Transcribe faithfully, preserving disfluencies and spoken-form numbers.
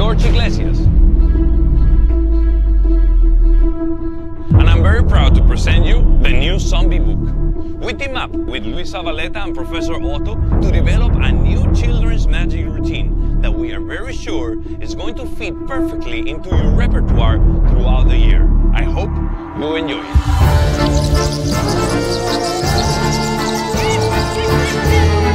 George Iglesias. And I'm very proud to present you the new Zombie book. We team up with Luis Zavaleta and Professor Otto to develop a new children's magic routine that we are very sure is going to fit perfectly into your repertoire throughout the year. I hope you enjoy it.